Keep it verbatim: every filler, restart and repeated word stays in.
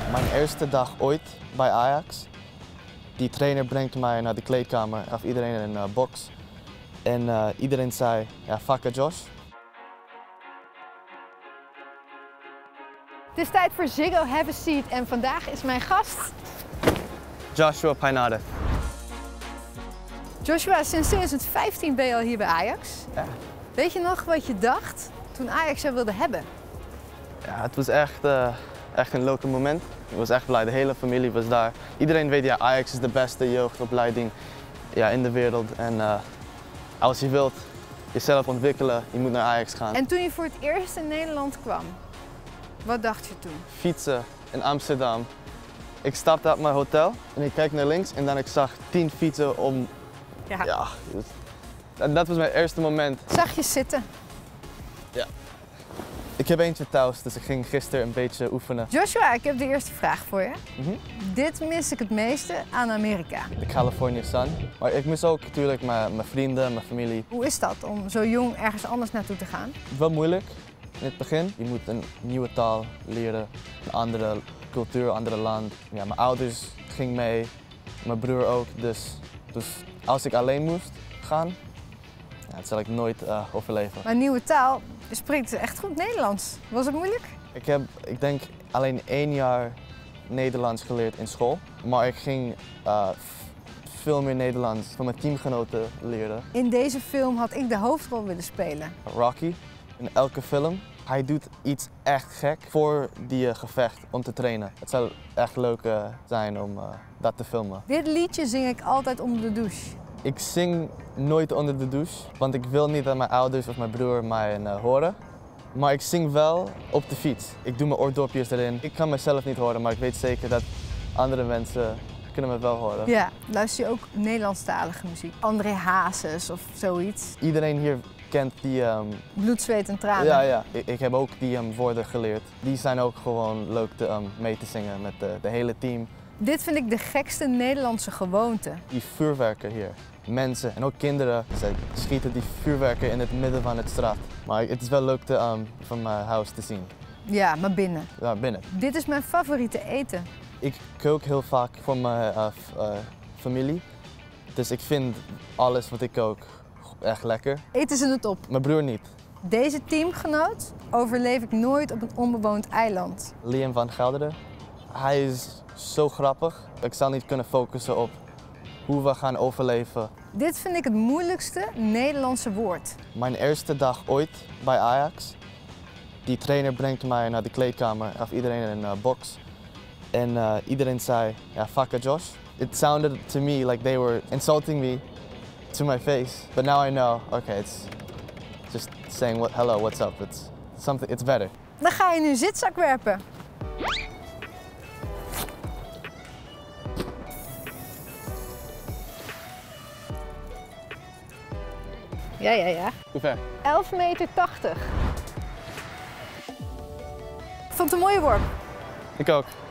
Mijn eerste dag ooit bij Ajax. Die trainer brengt mij naar de kleedkamer, of iedereen in een uh, box. En uh, iedereen zei, ja, fuck it, Josh. Het is tijd voor Ziggo Have a Seat en vandaag is mijn gast Joshua Painade. Joshua, sinds twintig vijftien ben je al hier bij Ajax. Ja. Weet je nog wat je dacht toen Ajax jou wilde hebben? Ja, het was echt, uh, echt een leuke moment. Ik was echt blij, de hele familie was daar. Iedereen weet, ja, Ajax is de beste jeugdopleiding, ja, in de wereld. En uh, als je wilt jezelf ontwikkelen, je moet naar Ajax gaan. En toen je voor het eerst in Nederland kwam, wat dacht je toen? Fietsen in Amsterdam. Ik stapte uit mijn hotel en ik kijk naar links en dan ik zag tien fietsen om. Ja. Ja, en dat was mijn eerste moment. Zag je zitten? Ja. Ik heb eentje thuis, dus ik ging gisteren een beetje oefenen. Joshua, ik heb de eerste vraag voor je. Mm-hmm. Dit mis ik het meeste aan Amerika. De California sun. Maar ik mis ook natuurlijk mijn, mijn vrienden, mijn familie. Hoe is dat om zo jong ergens anders naartoe te gaan? Wel moeilijk in het begin. Je moet een nieuwe taal leren, een andere cultuur, een andere land. Ja, mijn ouders gingen mee, mijn broer ook. Dus, dus als ik alleen moest gaan, ja, dat zal ik nooit uh, overleven. Maar nieuwe taal, je spreekt echt goed Nederlands. Was het moeilijk? Ik heb, ik denk, alleen één jaar Nederlands geleerd in school. Maar ik ging uh, veel meer Nederlands van mijn teamgenoten leren. In deze film had ik de hoofdrol willen spelen. Rocky, in elke film, hij doet iets echt gek voor die uh, gevecht om te trainen. Het zou echt leuk uh, zijn om uh, dat te filmen. Dit liedje zing ik altijd onder de douche. Ik zing nooit onder de douche, want ik wil niet dat mijn ouders of mijn broer mij uh, horen. Maar ik zing wel op de fiets. Ik doe mijn oordopjes erin. Ik kan mezelf niet horen, maar ik weet zeker dat andere mensen kunnen me wel horen. Ja, luister je ook Nederlandstalige muziek? André Hazes of zoiets? Iedereen hier kent die... Um... Bloed, zweet en tranen. Ja, ja. Ik, ik heb ook die um, woorden geleerd. Die zijn ook gewoon leuk te, um, mee te zingen met de, de hele team. Dit vind ik de gekste Nederlandse gewoonte. Die vuurwerken hier. Mensen en ook kinderen, zij schieten die vuurwerken in het midden van het straat. Maar het is wel leuk te, um, van mijn huis te zien. Ja, maar binnen. Ja, binnen. Dit is mijn favoriete eten. Ik kook heel vaak voor mijn uh, uh, familie. Dus ik vind alles wat ik kook echt lekker. Eten ze het op? Mijn broer niet. Deze teamgenoot overleef ik nooit op een onbewoond eiland. Liam van Gelderen. Hij is zo grappig. Ik zal niet kunnen focussen op hoe we gaan overleven. Dit vind ik het moeilijkste Nederlandse woord. Mijn eerste dag ooit bij Ajax. Die trainer brengt mij naar de kleedkamer, of iedereen in een uh, box. En uh, iedereen zei, ja, fuck it, Josh. It sounded to me like they were insulting me to my face. But now I know, okay, it's just saying what, hello, what's up. It's something, it's better. Dan ga je nu zitzak werpen. Ja, ja, ja. Hoe ver? elf meter tachtig. Ik vond het een mooie worp. Ik ook.